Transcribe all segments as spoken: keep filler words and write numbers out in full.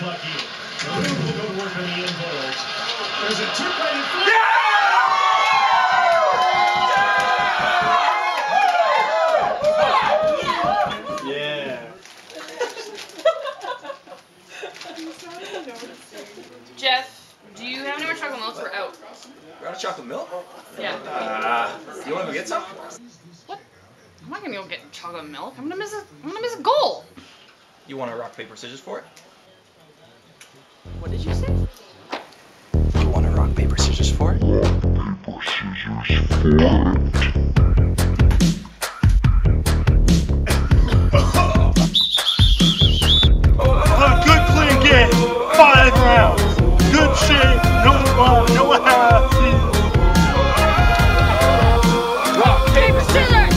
Kentucky. Purdue will go to work on the end balls. There's a two-pointed flip. Yeah! Jeff, do you have any more chocolate milk? We're out. We're out of chocolate milk? Yeah. Uh, you want to go get some? What? I'm not gonna go get chocolate milk. I'm gonna miss a. I'm gonna miss a goal. You want to rock paper scissors for it? What did you say? You want to rock paper scissors for it? Rock paper scissors for it. A good clean game, five rounds. Good shape, no uh, no half. Rock, paper, scissors!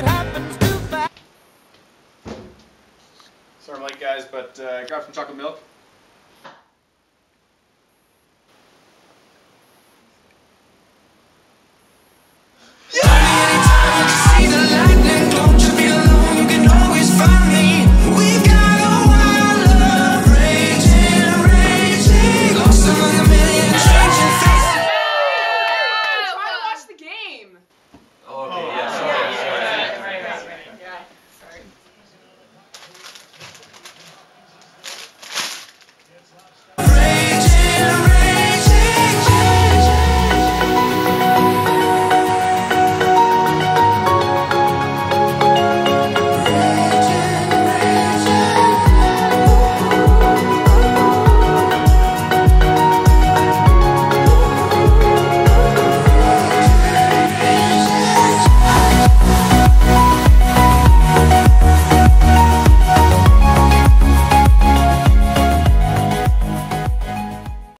Sorry I'm late, guys, but uh, grab some chocolate milk.